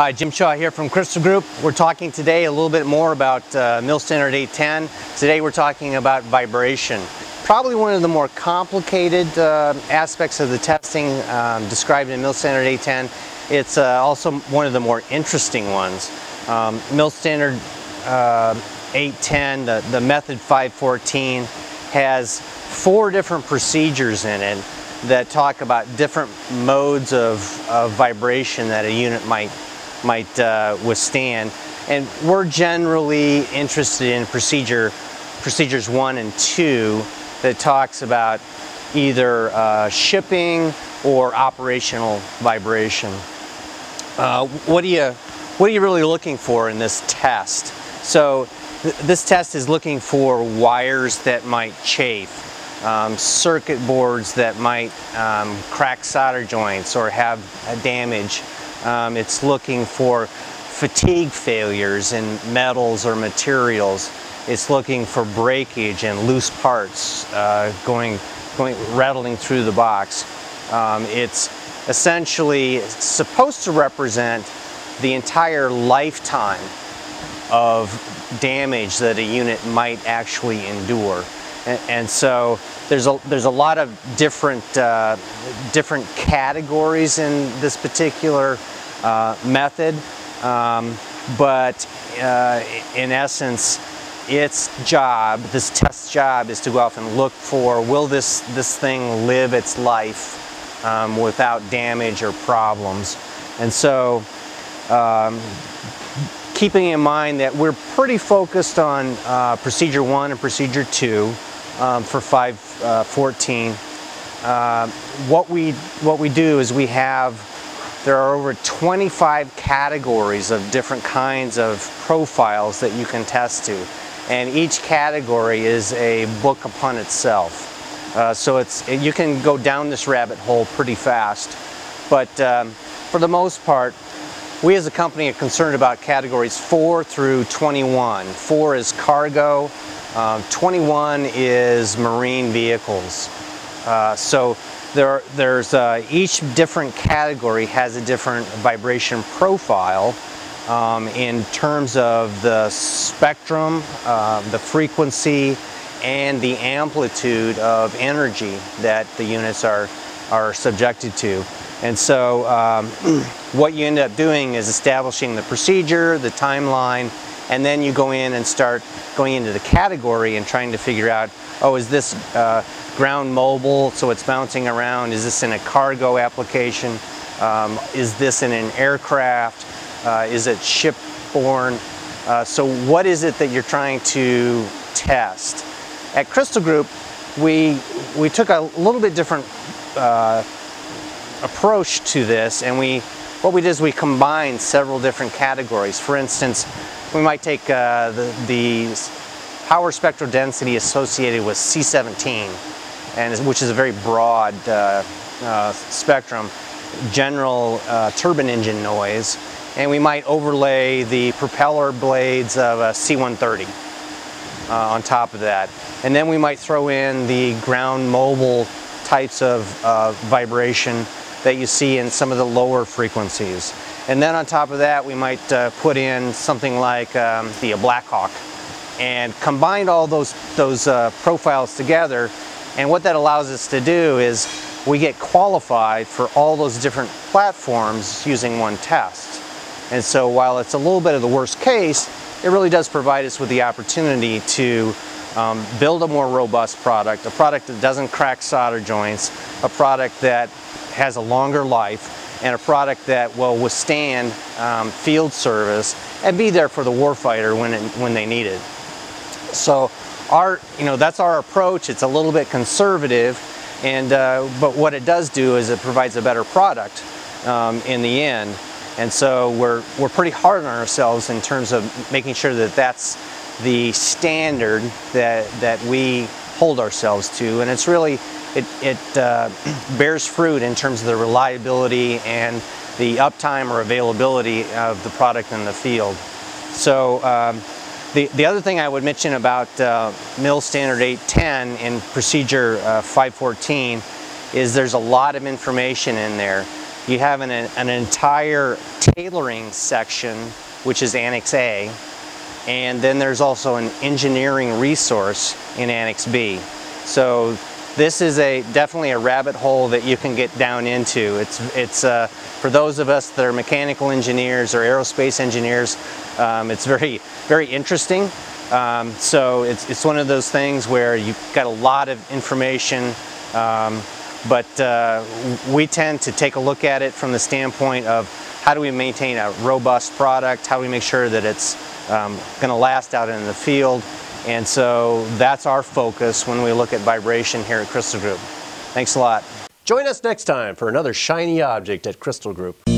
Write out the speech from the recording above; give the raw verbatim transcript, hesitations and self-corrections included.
Hi, Jim Shaw here from Crystal Group. We're talking today a little bit more about uh, M I L Standard eight ten. Today we're talking about vibration. Probably one of the more complicated uh, aspects of the testing um, described in M I L Standard eight ten. It's uh, also one of the more interesting ones. Um, M I L Standard uh, eight ten, the, the method five fourteen, has four different procedures in it that talk about different modes of, of vibration that a unit might might uh, withstand, and we're generally interested in procedure procedures one and two that talks about either uh, shipping or operational vibration. Uh, what do you what are you really looking for in this test? So th this test is looking for wires that might chafe, um, circuit boards that might um, crack solder joints or have a damage. Um, it's looking for fatigue failures in metals or materials. It's looking for breakage and loose parts uh, going, going, rattling through the box. Um, it's essentially supposed to represent the entire lifetime of damage that a unit might actually endure. And, and so there's a, there's a lot of different, uh, different categories in this particular uh, method, um, but uh, in essence, its job, this test's job, is to go off and look for, will this, this thing live its life um, without damage or problems. And so um, keeping in mind that we're pretty focused on uh, procedure one and procedure two um, for five fourteen. Uh, what we what we do is we have there are over twenty-five categories of different kinds of profiles that you can test to, and each category is a book upon itself. Uh, so it's you can go down this rabbit hole pretty fast, but um, for the most part, we as a company are concerned about categories four through twenty-one. four is cargo, um, twenty-one is marine vehicles. Uh, so there, there's uh, each different category has a different vibration profile um, in terms of the spectrum, uh, the frequency, and the amplitude of energy that the units are, are subjected to. And so um, what you end up doing is establishing the procedure, the timeline, and then you go in and start going into the category and trying to figure out, oh, is this uh, ground mobile, so it's bouncing around? Is this in a cargo application? Um, is this in an aircraft? Uh, is it shipborne? Uh, so what is it that you're trying to test? At Crystal Group, we, we took a little bit different uh, approach to this, and we what we did is we combined several different categories. For instance, we might take uh, the, the power spectral density associated with C seventeen, and which is a very broad uh, uh, spectrum, general uh, turbine engine noise, and we might overlay the propeller blades of a C one thirty uh, on top of that, and then we might throw in the ground mobile types of uh, vibration that you see in some of the lower frequencies. And then on top of that, we might uh, put in something like um, the Black Hawk, and combine all those, those uh, profiles together. And what that allows us to do is we get qualified for all those different platforms using one test. And so while it's a little bit of the worst case, it really does provide us with the opportunity to um, build a more robust product, a product that doesn't crack solder joints, a product that has a longer life, and a product that will withstand um, field service and be there for the warfighter when, it, when they need it. So our, you know, that's our approach. It's a little bit conservative, and uh, but what it does do is it provides a better product um, in the end. And so we're, we're pretty hard on ourselves in terms of making sure that that's the standard that, that we hold ourselves to, and it's really It, it uh, bears fruit in terms of the reliability and the uptime or availability of the product in the field. So um, the, the other thing I would mention about uh, M I L Standard eight ten in procedure uh, five fourteen is there's a lot of information in there you have an, an entire tailoring section, which is Annex A, and then there's also an engineering resource in Annex B. So this is a definitely a rabbit hole that you can get down into. It's, it's uh, for those of us that are mechanical engineers or aerospace engineers, um, it's very, very interesting. Um, so it's, it's one of those things where you've got a lot of information, um, but uh, we tend to take a look at it from the standpoint of how do we maintain a robust product, how do we make sure that it's um, going to last out in the field, and so that's our focus when we look at vibration here at Crystal Group. Thanks a lot. Join us next time for another shiny object at Crystal Group.